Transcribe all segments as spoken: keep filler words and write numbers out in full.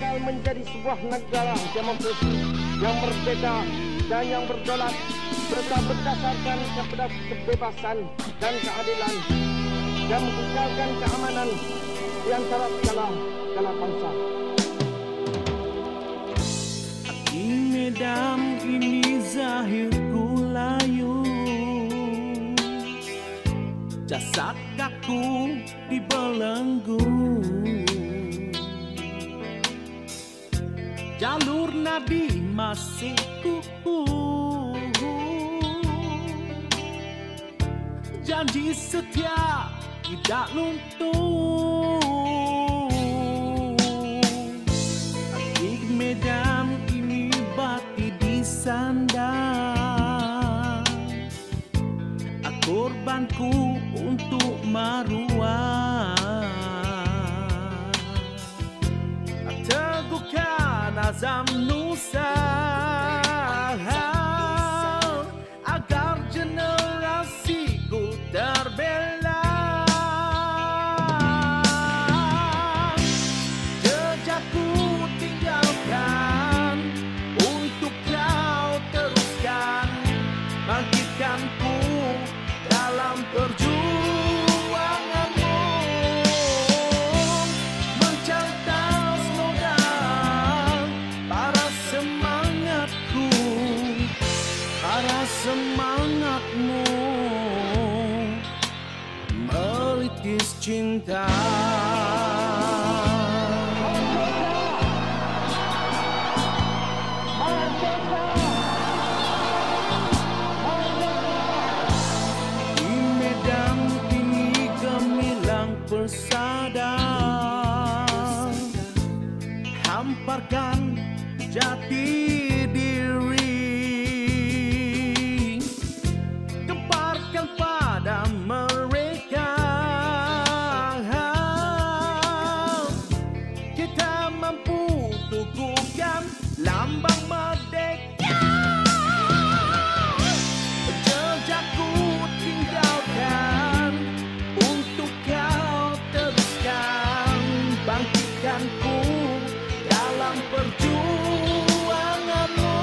kekal menjadi sebuah negara demokrasi yang merdeka dan yang berdaulat serta berdasarkan kepada kebebasan dan keadilan dan mengekalkan keamanan di antara segala segala bangsa. Di Medan ini zahir ku layu, jasad kaku dibelenggu, jalur nadi masih kuku, janji setia tidak luntur. Di Medan ini bati disandang, korbanku untuk maruah, teguhkan azam nusa agar generasiku terbela. Jejakku tinggalkan untuk kau teruskan, bangkitkanku dalam perjuanganmu, mencantas noda para semangatku, para semangatmu merintis cinta. Persada hamparkan jati diri, gemparkan pada mereka kita mampu teguhkan lambang merdeka. Jejakku tinggalkan untuk kau teruskan, bangkitkanku dalam perjuanganmu,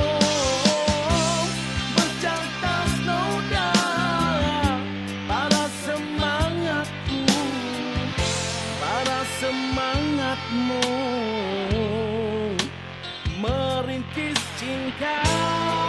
mencantas noda para semangatku, para semangatmu merintis cinta.